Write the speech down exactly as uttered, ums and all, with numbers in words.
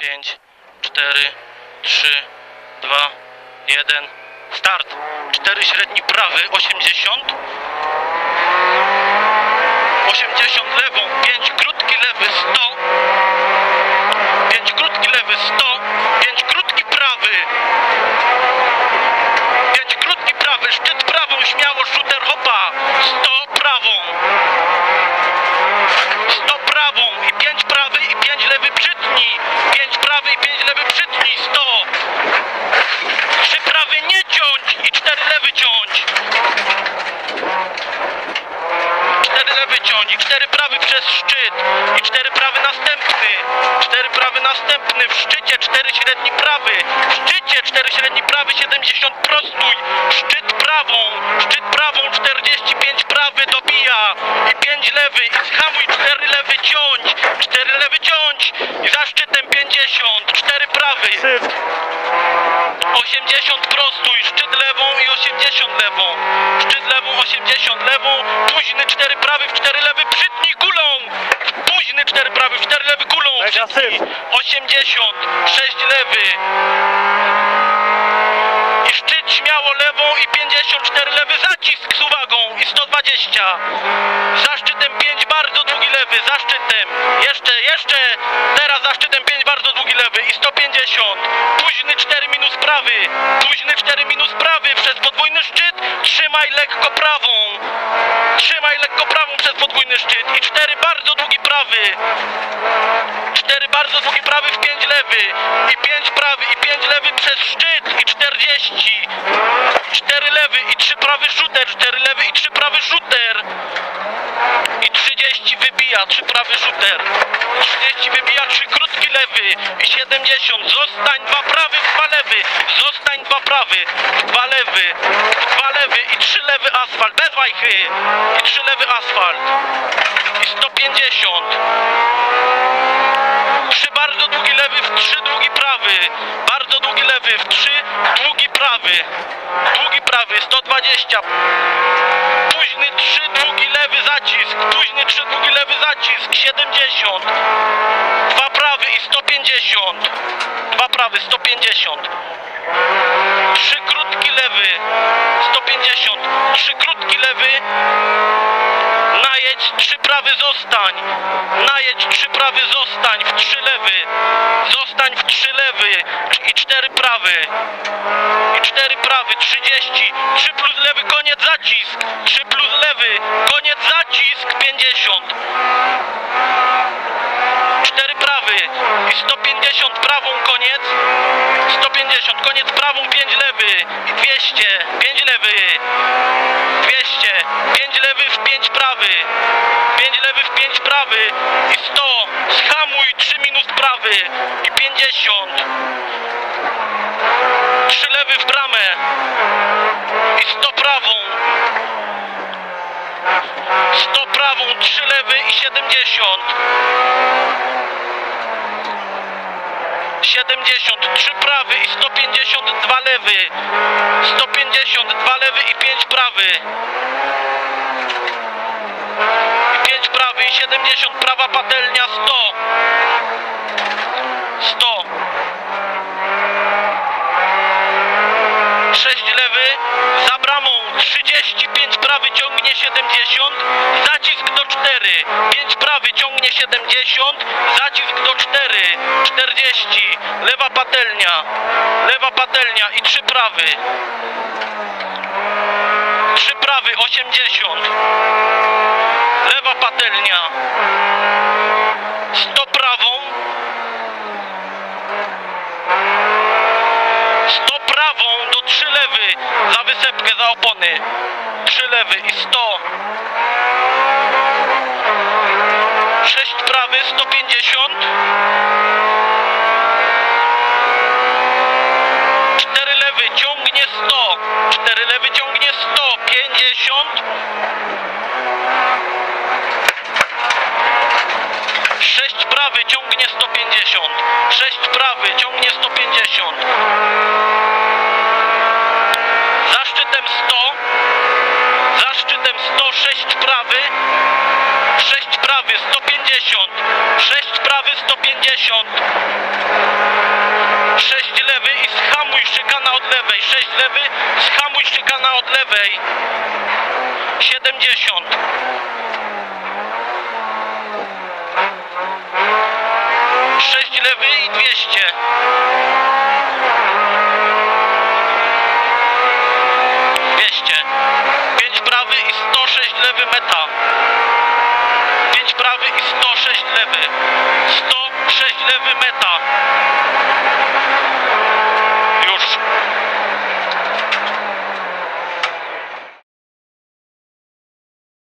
pięć, cztery, trzy, dwa, jeden, start. cztery średni prawy, osiemdziesiąt. osiemdziesiąt lewą, pięć krótki lewy, sto. pięć krótki lewy, sto. pięć krótki prawy. pięć krótki prawy, szczyt prawą, śmiało, shooter, hopa. sto prawą. sto prawą i pięć prawy i pięć lewy, przytnij. pięć prawy i pięć lewy, przytnij, sto. trzy prawy nie ciąć i cztery lewy ciąć. cztery lewy ciąć i cztery prawy przez szczyt i cztery prawy następny. cztery prawy następny w szczycie, cztery średni prawy. W szczycie cztery średni prawy, siedemdziesiąt prostój. Szczyt prawą, szczyt prawą, czterdzieści pięć prawy dobija i pięć lewy i zhamuj, cztery lewy ciąć. cztery lewy ciąć i za szczytem pięćdziesiąt. cztery prawy. osiemdziesiąt prostój, szczyt lewą i osiemdziesiąt lewą. Szczyt lewą, osiemdziesiąt lewą. Późny cztery prawy w cztery lewy, przytnij kulą. Późny cztery prawy w cztery lewy kulą. Przytnij. osiemdziesiąt, sześć lewy. I szczyt śmiało lewą i pięćdziesiąt cztery lewy, zacisk z uwagą i sto dwadzieścia. Za szczytem pięć bardzo długi lewy, za szczytem. Jeszcze, jeszcze. Teraz za szczytem pięć bardzo długi lewy i sto pięćdziesiąt. Późny cztery minus prawy. Późny cztery minus prawy przez podwójny szczyt. Trzymaj lekko prawą. Trzymaj lekko prawą przez podwójny szczyt i cztery bardzo długi prawy. cztery bardzo długi prawy w pięć lewy i pięć prawy i pięć lewy przez szczyt i czterdzieści. cztery lewy i trzy prawy shooter, cztery lewy i trzy prawy shooter. I trzydzieści wybija, trzy prawy shooter. trzydzieści wybija, trzy krótki lewy i siedemdziesiąt. Zostań, dwa prawy, dwa lewy. Zostań, dwa prawy, dwa lewy, dwa lewy i trzy lewy asfalt, bez wajchy. I trzy lewy asfalt. I sto pięćdziesiąt. Trzy bardzo długi lewy w trzy długi prawy. Bardzo długi lewy w trzy długi prawy. Długi prawy, sto dwadzieścia. Późny trzy długi lewy zacisk. Późny trzy długi lewy zacisk. siedemdziesiąt. Dwa prawy i sto pięćdziesiąt. Dwa prawy, sto pięćdziesiąt. Trzy krótki lewy. sto pięćdziesiąt. Trzy krótki lewy. Najedź, trzy prawy zostań. Najedź, trzy prawy zostań w trzy lewy. Zostań w trzy lewy i cztery prawy. I cztery prawy, trzydzieści. trzy plus lewy, koniec zacisk. trzy plus lewy, koniec zacisk, pięćdziesiąt. cztery prawy i sto pięćdziesiąt prawą, koniec. sto pięćdziesiąt, koniec prawą, pięć lewy i dwieście. pięć lewy. dwieście. pięć lewy w pięć prawy. pięć lewy w pięć prawy i sto. Zhamuj, trzy minus prawy i pięćdziesiąt. trzy lewy w bramę i sto prawą. sto prawą, trzy lewy i siedemdziesiąt. siedemdziesiąt, trzy prawy i sto pięćdziesiąt, dwa lewy. sto pięćdziesiąt, dwa lewy i pięć prawy. I pięć prawy i siedemdziesiąt, prawa patelnia, sto. sto. sześć lewy, za bramą, trzydzieści pięć prawy ciągnie siedemdziesiąt, zacisk do cztery, pięć prawy ciągnie siedemdziesiąt, zacisk do cztery, czterdzieści, lewa patelnia, lewa patelnia i trzy prawy, trzy prawy, osiemdziesiąt, lewa patelnia, sto prawą, sto prawą do trzy lewy, za wysepkę, za opony, trzy lewy i sto. sześć prawy, sto pięćdziesiąt. cztery lewy ciągnie sto. cztery lewy ciągnie sto. pięćdziesiąt. sześć prawy ciągnie sto pięćdziesiąt. sześć prawy ciągnie sto pięćdziesiąt. Za szczytem sto. Za szczytem sto. sześć prawy. sześć prawy, sto pięćdziesiąt. sześć prawy, sto pięćdziesiąt. lewej, sześć lewy, zhamuj szykana od lewej. siedemdziesiąt. sześć lewy i dwieście. dwieście. pięć prawy i sto sześć lewy meta. pięć prawy i sto sześć lewy. sto sześć lewy meta.